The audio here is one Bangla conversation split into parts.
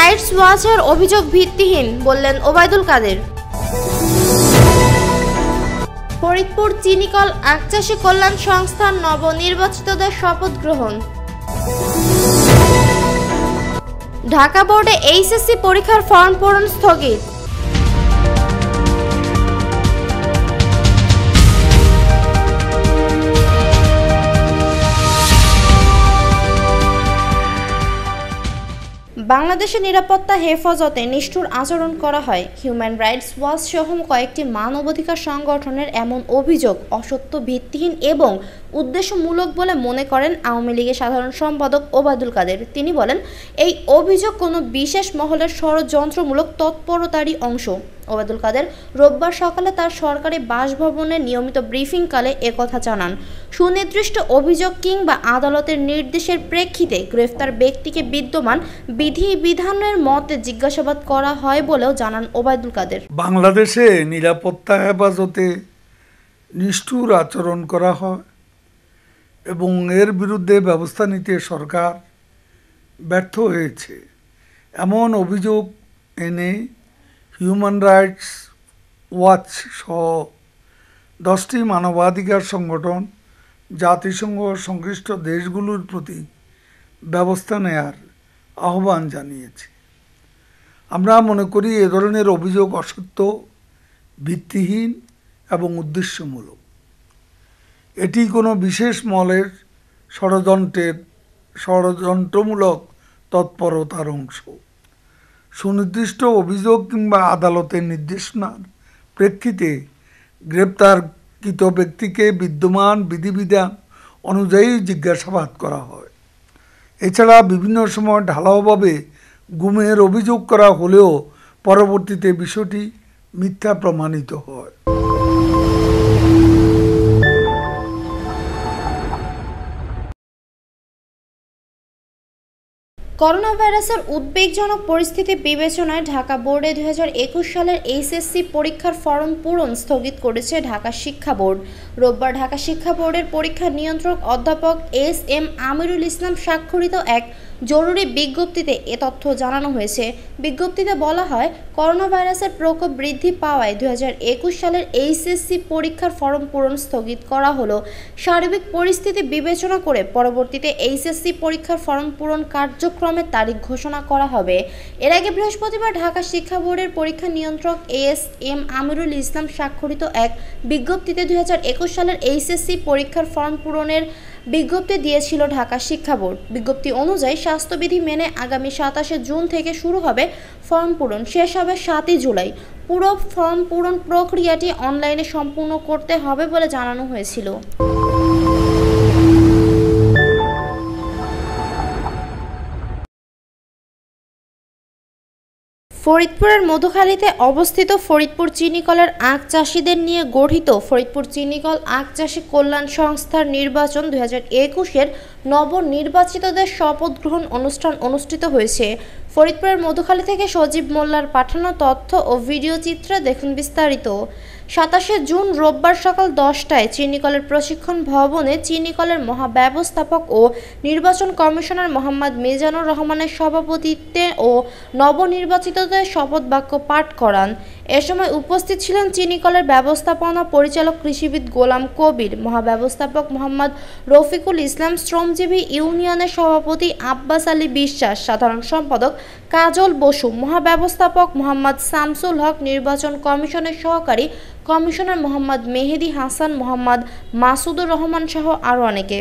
রাইটস ওয়াচের অভিযোগ ভিত্তিহীন বললেন ওবায়দুল কাদের। ফরিদপুর চিনিকল আখচাষী কল্যাণ সংস্থার নবনির্বাচিতদের শপথ গ্রহণ। ঢাকা বোর্ডে এইচএসসি পরীক্ষার ফর্ম পূরণ স্থগিত। বাংলাদেশের নিরাপত্তা হেফাজতে নিষ্ঠুর আচরণ করা হয়। হিউম্যান রাইটস ওয়াচ সহ কয়েকটি মানবাধিকার সংগঠনের এমন অভিযোগ অসত্য, ভিত্তিহীন এবং উদ্দেশ্যমূলক বলে মনে করেন আওয়ামী লীগের সাধারণ সম্পাদক ওবায়দুল কাদের। তিনি বলেন, এই অভিযোগ কোনো বিশেষ মহলের ষড়যন্ত্রমূলক তৎপরতারই অংশ। ওবায়দুল কাদের রোববার সকালে তার সরকারি বাসভবনে নিয়মিত ব্রিফিংকালে একথা জানান। সুনির্দিষ্ট অভিযোগ কিংবা আদালতের নির্দেশের প্রেক্ষিতে গ্রেফতার ব্যক্তিকে বিদ্যমান বিধিবিধানের মতে জিজ্ঞাসাবাদ করা হয় বলেও জানান ওবায়দুল কাদের। বাংলাদেশে নিরাপত্তা হেফাজতে নিষ্ঠুর আচরণ করা হয় এবং এর বিরুদ্ধে ব্যবস্থা নিতে সরকার ব্যর্থ হয়েছে এমন অভিযোগ এনে হিউম্যান রাইটস ওয়াচ সহ 10টি মানবাধিকার সংগঠন জাতিসংঘ সংশ্লিষ্ট দেশগুলোর প্রতি ব্যবস্থা নেয়ার আহ্বান জানিয়েছে। আমরা মনে করি এ ধরনের অভিযোগ অসত্য, ভিত্তিহীন এবং উদ্দেশ্যমূলক। এটি কোনো বিশেষ মহলের ষড়যন্ত্রমূলক তৎপরতার অংশ। সুনির্দিষ্ট অভিযোগ কিংবা আদালতের নির্দেশনার প্রেক্ষিতে গ্রেপ্তারকৃত ব্যক্তিকে বিদ্যমান বিধিবিধান অনুযায়ী জিজ্ঞাসাবাদ করা হয়। এছাড়া বিভিন্ন সময় ঢালাওভাবে গুমের অভিযোগ করা হলেও পরবর্তীতে বিষয়টি মিথ্যা প্রমাণিত হয়। করোনা ভাইরাসের উদ্বেগজনক পরিস্থিতি বিবেচনায় ঢাকা বোর্ডে 2021 সালের এইচএসসি পরীক্ষার ফরম পূরণ স্থগিত করেছে ঢাকা শিক্ষা বোর্ড। রোববার ঢাকা শিক্ষা বোর্ডের পরীক্ষা নিয়ন্ত্রক অধ্যাপক এস.এম. আমিরুল ইসলাম স্বাক্ষরিত এক জরুরি বিজ্ঞপ্তিতে এ তথ্য জানানো হয়েছে। বিজ্ঞপ্তিতে বলা হয়, করোনা ভাইরাসের প্রকোপ বৃদ্ধি পাওয়ায় 2021 সালের এইচএসসি পরীক্ষার ফরম পূরণ স্থগিত করা হলো। সার্বিক পরিস্থিতি বিবেচনা করে পরবর্তীতে এইচএসসি পরীক্ষার ফরম পূরণ কার্যক্রমের তারিখ ঘোষণা করা হবে। এর আগে বৃহস্পতিবার ঢাকা শিক্ষা বোর্ডের পরীক্ষা নিয়ন্ত্রক এস.এম. আমিরুল ইসলাম স্বাক্ষরিত এক বিজ্ঞপ্তিতে 2021 সালের এইচএসসি পরীক্ষার ফর্ম পূরণের বিজ্ঞপ্তি দিয়েছিল ঢাকা শিক্ষা বোর্ড। বিজ্ঞপ্তি অনুযায়ী স্বাস্থ্যবিধি মেনে আগামী 27 জুন থেকে শুরু হবে ফর্ম পূরণ, শেষ হবে 7 জুলাই। পুরো ফর্ম পূরণ প্রক্রিয়াটি অনলাইনে সম্পূর্ণ করতে হবে বলে জানানো হয়েছিল। ফরিদপুরের মধুখালীতে অবস্থিত ফরিদপুর চিনিকলের আখ চাষিদের নিয়ে গঠিত ফরিদপুর চিনিকল আখচাষী কল্যাণ সংস্থার নির্বাচন 2021-এর নবনির্বাচিতদের শপথ গ্রহণ অনুষ্ঠান অনুষ্ঠিত হয়েছে। ফরিদপুরের মধুখালী থেকে সজীব মোল্লার পাঠানো তথ্য ও ভিডিও চিত্রে দেখুন বিস্তারিত। 27 জুন রোববার সকাল 10টায় চিনিকলের প্রশিক্ষণ ভবনে চিনিকলের মহাব্যবস্থাপক ও নির্বাচন কমিশনার মোহাম্মদ মিজানুর রহমানের সভাপতিত্বে ও নবনির্বাচিতদের শপথ বাক্য পাঠ করান। এ সময় উপস্থিত ছিলেন চিনিকলের ব্যবস্থাপনা পরিচালক কৃষিবিদ গোলাম কবির, মহাব্যবস্থাপক মোহাম্মদ রফিকুল ইসলাম, শ্রমজীবী ইউনিয়নের সভাপতি আব্বাস আলী বিশ্বাস, সাধারণ সম্পাদক কাজল বসু, মহাব্যবস্থাপক মোহাম্মদ শামসুল হক, নির্বাচন কমিশনের সহকারী কমিশনার মোহাম্মদ মেহেদি হাসান, মোহাম্মদ মাসুদুর রহমান সহ আরও অনেকে।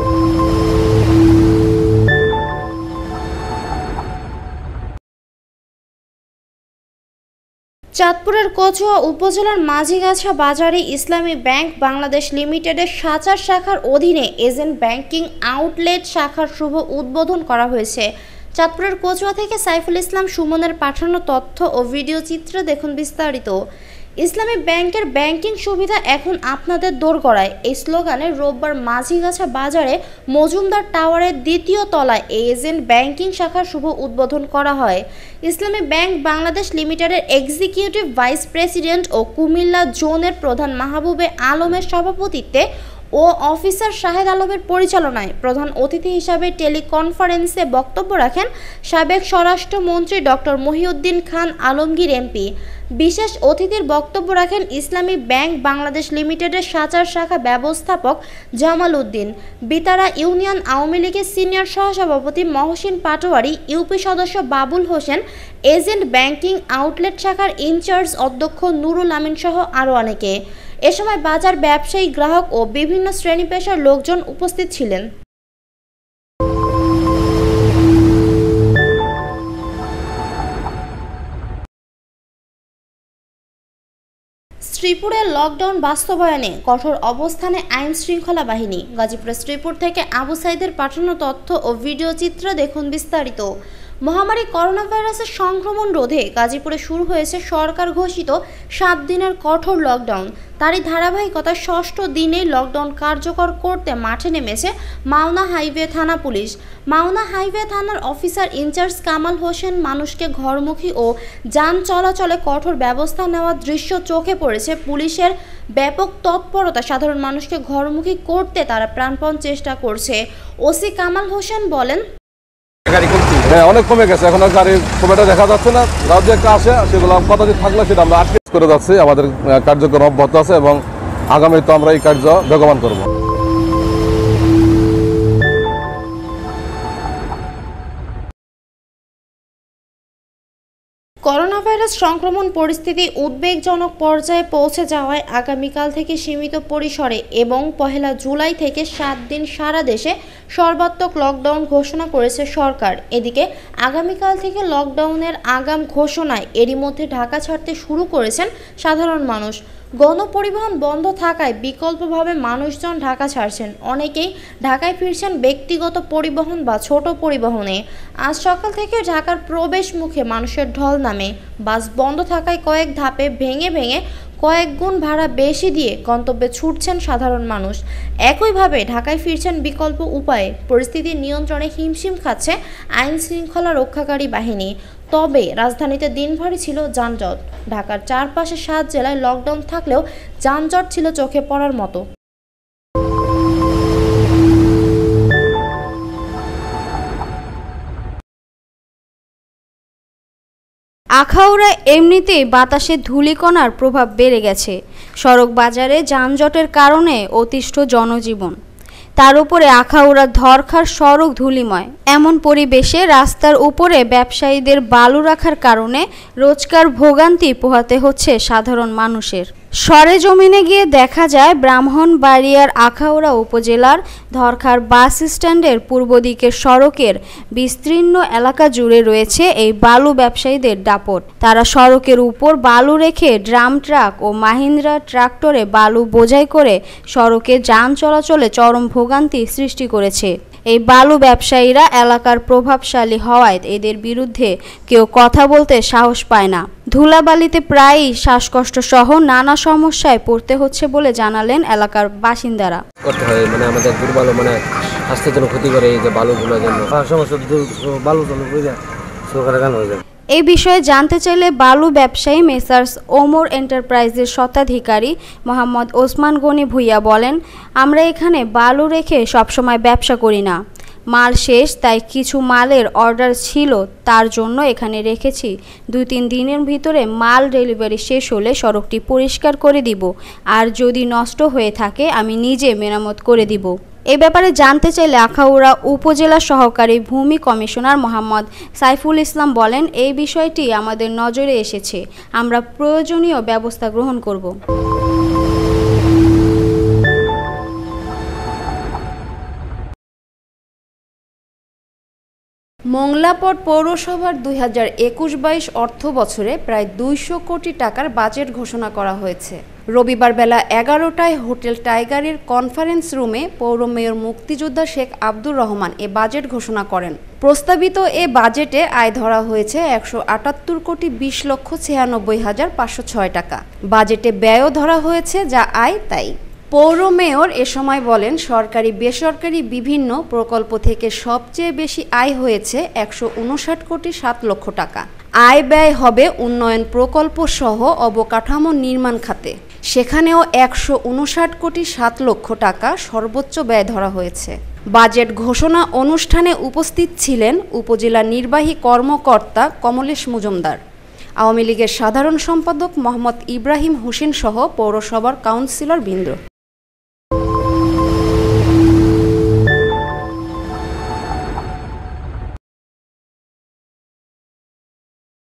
চাঁদপুরের কচুয়া উপজেলার মাঝিগাছা বাজারে ইসলামী ব্যাংক বাংলাদেশ লিমিটেডের সাচার শাখার অধীনে এজেন্ট ব্যাংকিং আউটলেট শাখার শুভ উদ্বোধন করা হয়েছে। চাঁদপুরের কচুয়া থেকে সাইফুল ইসলাম সুমনের পাঠানো তথ্য ও ভিডিও চিত্রে দেখুন বিস্তারিত। ইসলামী ব্যাংকের ব্যাংকিং সুবিধা এখন আপনাদের দোরগোড়ায়, এই স্লোগানে রোববার মাঝিগাছা বাজারে মজুমদার টাওয়ারের 2য় তলায় এজেন্ট ব্যাংকিং শাখার শুভ উদ্বোধন করা হয়। ইসলামী ব্যাংক বাংলাদেশ লিমিটেডের এক্সিকিউটিভ ভাইস প্রেসিডেন্ট ও কুমিল্লা জোনের প্রধান মাহবুবে আলমের সভাপতিত্বে ও অফিসার শাহেদ আলমের পরিচালনায় প্রধান অতিথি হিসাবে টেলিকনফারেন্সে বক্তব্য রাখেন সাবেক স্বরাষ্ট্রমন্ত্রী ডক্টর মহিউদ্দিন খান আলমগীর এমপি। বিশেষ অতিথির বক্তব্য রাখেন ইসলামী ব্যাংক বাংলাদেশ লিমিটেডের সাচার শাখা ব্যবস্থাপক জামাল উদ্দিন, বিতারা ইউনিয়ন আওয়ামী লীগের সিনিয়র সহসভাপতি মহসিন পাটোয়ারি, ইউপি সদস্য Babul Hossain, agent banking outlet শাখার ইনচার্জ অধ্যক্ষ নুরুল আমিন সহ আরও অনেকে। এ সময় বাজার ব্যবসায়ী, গ্রাহক ও বিভিন্ন শ্রেণী পেশার লোকজন উপস্থিত ছিলেন। শ্রীপুরের লকডাউন বাস্তবায়নে কঠোর অবস্থানে আইন শৃঙ্খলা বাহিনী। গাজীপুরের শ্রীপুর থেকে আবু সাইদের পাঠানো তথ্য ও ভিডিও চিত্র দেখুন বিস্তারিত। মহামারী করোনা ভাইরাসের সংক্রমণ রোধে গাজীপুরে শুরু হয়েছে সরকার ঘোষিত 7 দিনের কঠোর লকডাউন। তারই ধারাবাহিকতায় 6ষ্ঠ দিনেই লকডাউন কার্যকর করতে মাঠে নেমেছে মাওনা হাইওয়ে থানা পুলিশ। মাওনা হাইওয়ে থানার অফিসার ইনচার্জ কামাল হোসেন মানুষকে ঘরমুখী ও যান চলাচলে কঠোর ব্যবস্থা নেওয়ার দৃশ্য চোখে পড়েছে। পুলিশের ব্যাপক তৎপরতা সাধারণ মানুষকে ঘরমুখী করতে তারা প্রাণপণ চেষ্টা করছে। ওসি কামাল হোসেন বলেন, হ্যাঁ, অনেক কমে গেছে। এখন আর গাড়ি খুব একটা দেখা যাচ্ছে না। রাত যে একটা আসে সেগুলো কতদিন থাকলে সেটা আমরা আটকে করে যাচ্ছি। আমাদের কার্যক্রম অব্যাহত আছে এবং আগামীতে আমরা এই কার্য বেগবান করব। করোনা ভাইরাস সংক্রমণ পরিস্থিতি উদ্বেগজনক পর্যায়ে পৌঁছে যাওয়ায় আগামীকাল থেকে সীমিত পরিসরে এবং 1 জুলাই থেকে 7 দিন সারা দেশে সর্বাত্মক লকডাউন ঘোষণা করেছে সরকার। এদিকে আগামীকাল থেকে লকডাউনের আগাম ঘোষণায় এরই মধ্যে ঢাকা ছাড়তে শুরু করেছেন সাধারণ মানুষ। গণপরিবহন বন্ধ থাকায় বিকল্পভাবে মানুষজন ঢাকা ছাড়ছেন। অনেকেই ঢাকায় ফিরছেন ব্যক্তিগত পরিবহন বা ছোট পরিবহনে। আজ সকাল থেকে ঢাকার প্রবেশ মুখে মানুষের ঢল নামে। বাস বন্ধ থাকায় কয়েক ধাপে ভেঙে কয়েক গুণ ভাড়া বেশি দিয়ে গন্তব্যে ছুটছেন সাধারণ মানুষ। একইভাবে ঢাকায় ফিরছেন বিকল্প উপায়ে। পরিস্থিতি নিয়ন্ত্রণে হিমশিম খাচ্ছে আইন শৃঙ্খলা রক্ষাকারী বাহিনী। তবে রাজধানীতে দিনভরই ছিল যানজট। ঢাকার চারপাশে 7 জেলায় লকডাউন থাকলেও যানজট ছিল চোখে পড়ার মতো। আখাউড়ায় এমনিতেই বাতাসে ধূলিকণার প্রভাব বেড়ে গেছে। সড়ক বাজারে যানজটের কারণে অতিষ্ঠ জনজীবন। তার উপরে আখাউড়ার ধরখার সড়ক ধূলিময়। এমন পরিবেশে রাস্তার উপরে ব্যবসায়ীদের বালু রাখার কারণে রোজকার ভোগান্তি পোহাতে হচ্ছে সাধারণ মানুষের। সরেজমিনে গিয়ে দেখা যায় ব্রাহ্মণবাড়িয়ার আখাউড়া উপজেলার ধরখার বাস স্ট্যান্ডের পূর্ব দিকের সড়কের বিস্তীর্ণ এলাকা জুড়ে রয়েছে এই বালু ব্যবসায়ীদের দাপট। তারা সড়কের উপর বালু রেখে ড্রাম ট্রাক ও মাহিন্দ্রা ট্রাক্টরে বালু বোঝাই করে সড়কে যান চলাচলে চরম ভোগান্তি সৃষ্টি করেছে। এই বালু ব্যবসায়ীরা এলাকার প্রভাবশালী হওয়ায় এদের বিরুদ্ধে কেউ কথা বলতে সাহস পায় না। ধুলাবালিতে প্রায়ই শ্বাসকষ্ট সহ নানা সমস্যায় পড়তে হচ্ছে বলে জানালেন এলাকার বাসিন্দারা। করতে হয় মানে আমাদের দুর্বল মানে স্বাস্থ্যের জন্য ক্ষতি করে এই যে বালুগুলোর জন্য সমস্যা বালু হয়ে যায়। এই বিষয়ে জানতে চাইলে বালু ব্যবসায়ী মেসার্স ওমর এন্টারপ্রাইজের স্বত্বাধিকারী মোহাম্মদ ওসমান গনি ভুইয়া বলেন, আমরা এখানে বালু রেখে সবসময় ব্যবসা করি না। মাল শেষ, তাই কিছু মালের অর্ডার ছিল, তার জন্য এখানে রেখেছি। 2-3 দিনের ভিতরে মাল ডেলিভারি শেষ হলে সড়কটি পরিষ্কার করে দিব, আর যদি নষ্ট হয়ে থাকে আমি নিজে মেরামত করে দিব। এ ব্যাপারে জানতে চাইলে আখাউড়া উপজেলা সহকারী ভূমি কমিশনার মোহাম্মদ সাইফুল ইসলাম বলেন, এই বিষয়টি আমাদের নজরে এসেছে, আমরা প্রয়োজনীয় ব্যবস্থা গ্রহণ করব। মংলাপট পৌরসভার 2021-22 অর্থ বছরে প্রায় 200 কোটি টাকার বাজেট ঘোষণা করা হয়েছে। রবিবার বেলা 11টায় হোটেল টাইগারের কনফারেন্স রুমে পৌর মেয়র মুক্তিযোদ্ধা শেখ আব্দুর রহমান এ বাজেট ঘোষণা করেন। প্রস্তাবিত এ বাজেটে আয় ধরা হয়েছে 178,96,96,506 টাকা। বাজেটে ব্যয়ও ধরা হয়েছে যা আয় তাই। পৌর মেয়র এ সময় বলেন, সরকারি বেসরকারি বিভিন্ন প্রকল্প থেকে সবচেয়ে বেশি আয় হয়েছে 159,07,00,000 টাকা। আয় ব্যয় হবে উন্নয়ন প্রকল্প সহ অবকাঠামো নির্মাণ খাতে। সেখানেও 159 কোটি 7 লক্ষ টাকা সর্বোচ্চ ব্যয় ধরা হয়েছে। বাজেট ঘোষণা অনুষ্ঠানে উপস্থিত ছিলেন উপজেলা নির্বাহী কর্মকর্তা কমলেশ মজুমদার, আওয়ামী লীগের সাধারণ সম্পাদক মোহাম্মদ ইব্রাহিম হোসেন সহ পৌরসভার কাউন্সিলর বৃন্দ।